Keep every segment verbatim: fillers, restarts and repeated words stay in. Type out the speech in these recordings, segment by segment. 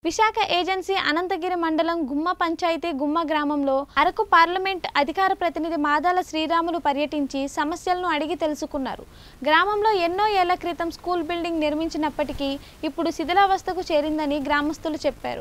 Visakha agency Anantagiri మండలం గుమ్మ పంచాయతీ గుమ్మ గ్రామంలో అరకు పార్లమెంట్ అధికార ప్రతినిధి మాదాల శ్రీరాములు పర్యటించి సమస్యలను అడిగి తెలుసుకున్నారు. గ్రామంలో ఎన్నో ఏళ్ల క్రితం స్కూల్ బిల్డింగ్ నిర్మించినప్పటికీ ఇప్పుడు శిథిలావస్థకు చేరిందని గ్రామస్తులు చెప్పారు.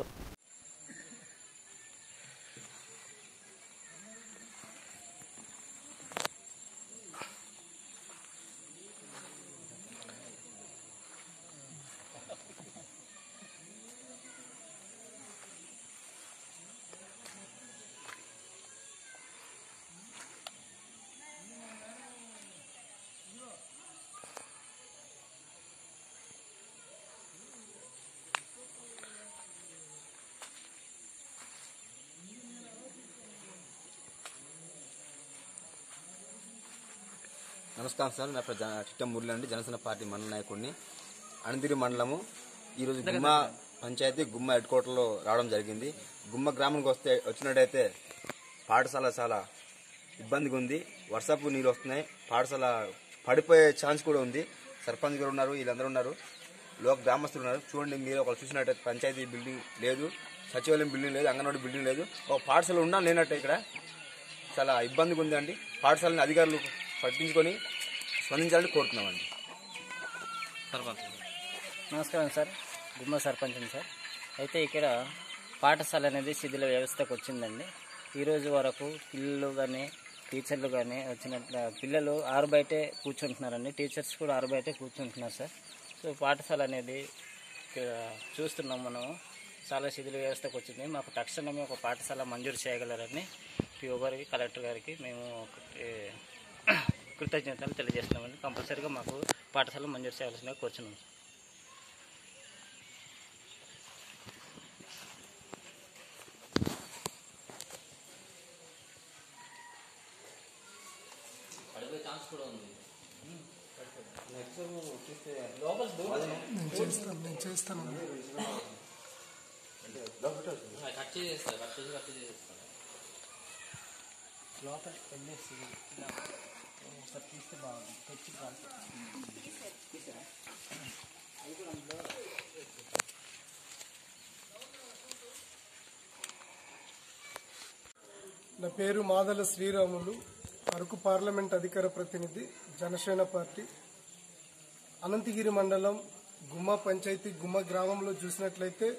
నమస్కారం సార్, నా పేరు చిట్టం మురళి అండి. జనసేన పార్టీ మండల నాయకుడిని. అనంతగిరి మండలము ఈరోజు గుమ్మ పంచాయతీ గుమ్మ హెడ్ క్వార్టర్లో రావడం జరిగింది. గుమ్మ గ్రామానికి వస్తే వచ్చినట్టయితే పాఠశాల చాలా ఇబ్బందిగా ఉంది. వర్షపు నీళ్ళు వస్తున్నాయి, పాఠశాల పడిపోయే ఛాన్స్ కూడా ఉంది. సర్పంచ్ గారు ఉన్నారు, వీళ్ళందరూ ఉన్నారు, లోక గ్రామస్తులు ఉన్నారు. చూడండి, మీరు ఒకరు చూసినట్టయితే పంచాయతీ బిల్డింగ్ లేదు, సచివాలయం బిల్డింగ్ లేదు, అంగన్వాడీ బిల్డింగ్ లేదు, ఒక పాఠశాల ఉన్నా లేనట్టే ఇక్కడ చాలా ఇబ్బందిగా ఉంది అండి. పాఠశాలని అధికారులు పట్టించుకొని స్పందించాలని కోరుతున్నామండి. సర్పంచ్ నమస్కారం సార్, గుమ్మ సర్పంచ్ సార్. అయితే ఇక్కడ పాఠశాల అనేది శిథిల వ్యవస్థకు వచ్చిందండి. ఈరోజు వరకు పిల్లలు కానీ టీచర్లు కానీ వచ్చిన పిల్లలు ఆరు బయటే కూర్చుంటున్నారండి, టీచర్స్ కూడా ఆరు బయటే కూర్చుంటున్నారు సార్. సో పాఠశాల అనేది చూస్తున్నాం మనము, చాలా శిథిల వ్యవస్థకు వచ్చింది. మాకు తక్షణమే ఒక పాఠశాల మంజూరు చేయగలరని పిఓ గారికి, కలెక్టర్ గారికి మేము కృతజ్ఞతలు తెలియజేస్తున్నామండి. కంపల్సరీగా మాకు పాఠశాల మంజూరు చేయాల్సిందిగా కోరుచున్నాం. లోపలికి వెళ్ళేసి ఒకసారి తీస్తే బాగుంది. తెచ్చి నా పేరు మాదాల శ్రీరాములు, అరకు పార్లమెంట్ అధికార ప్రతినిధి, జనసేన పార్టీ. అనంతగిరి మండలం గుమ్మ పంచాయతీ గుమ్మ గ్రామంలో చూసినట్లయితే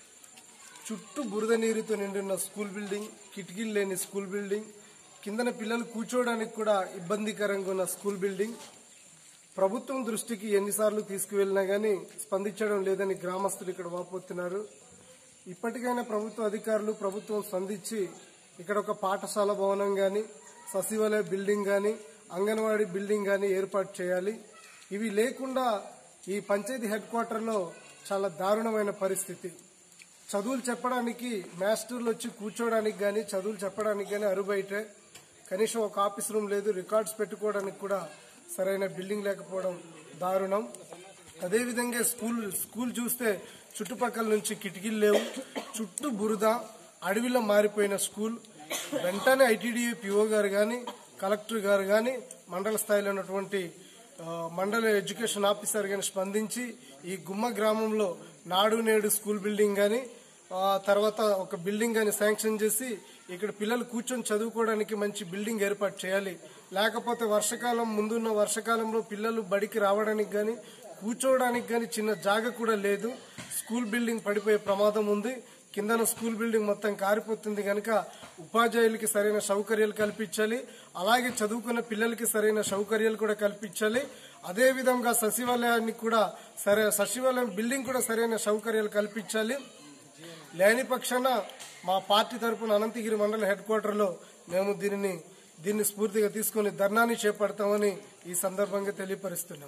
చుట్టూ బురద నీరుతో నిండిన స్కూల్ బిల్డింగ్, కిటికీలు లేని స్కూల్ బిల్డింగ్, కిందన పిల్లలు కూర్చోవడానికి కూడా ఇబ్బందికరంగా ఉన్న స్కూల్ బిల్డింగ్. ప్రభుత్వం దృష్టికి ఎన్నిసార్లు తీసుకువెళ్ళినా గానీ స్పందించడం లేదని గ్రామస్తులు ఇక్కడ వాపోతున్నారు. ఇప్పటికైనా ప్రభుత్వ అధికారులు ప్రభుత్వం స్పందించి ఇక్కడ ఒక పాఠశాల భవనం గాని, సచివాలయ బిల్డింగ్ గాని, అంగన్వాడీ బిల్డింగ్ గాని ఏర్పాటు చేయాలి. ఇవి లేకుండా ఈ పంచాయతీ హెడ్ క్వార్టర్లో చాలా దారుణమైన పరిస్థితి. చదువులు చెప్పడానికి మాస్టర్లు వచ్చి కూర్చోవడానికి గాని, చదువులు చెప్పడానికి గాని అరుబయటే. కనీసం ఒక ఆఫీస్ రూమ్ లేదు, రికార్డ్స్ పెట్టుకోవడానికి కూడా సరైన బిల్డింగ్ లేకపోవడం దారుణం. అదేవిధంగా స్కూల్ స్కూల్ చూస్తే చుట్టుపక్కల నుంచి కిటికీలు లేవు, చుట్టూ బురద, అడవిలో మారిపోయిన స్కూల్. వెంటనే ఐటీడీఏ పిఓ గారు గాని, కలెక్టర్ గారు గాని, మండల స్థాయిలో ఉన్నటువంటి మండల ఎడ్యుకేషన్ ఆఫీసర్ గాని స్పందించి ఈ గుమ్మ గ్రామంలో నాడు నేడు స్కూల్ బిల్డింగ్ గాని, తర్వాత ఒక బిల్డింగ్ గాని శాంక్షన్ చేసి ఇక్కడ పిల్లలు కూర్చొని చదువుకోవడానికి మంచి బిల్డింగ్ ఏర్పాటు చేయాలి. లేకపోతే వర్షకాలం ముందున్న వర్షకాలంలో పిల్లలు బడికి రావడానికి గాని, కూర్చోవడానికి గాని చిన్న జాగ కూడా లేదు. స్కూల్ బిల్డింగ్ పడిపోయే ప్రమాదం ఉంది. కిందన స్కూల్ బిల్డింగ్ మొత్తం కారిపోతుంది కనుక ఉపాధ్యాయులకి సరైన సౌకర్యాలు కల్పించాలి. అలాగే చదువుకున్న పిల్లలకి సరైన సౌకర్యాలు కూడా కల్పించాలి. అదేవిధంగా సచివాలయానికి కూడా సరే సచివాలయం బిల్డింగ్ కూడా సరైన సౌకర్యాలు కల్పించాలి. లేని పక్షాన మా పార్టీ తరఫున అనంతగిరి మండల హెడ్ క్వార్టర్లో మేము దీనిని దీన్ని స్ఫూర్తిగా తీసుకుని ధర్నాన్ని చేపడతామని ఈ సందర్భంగా తెలియపరుస్తున్నాం.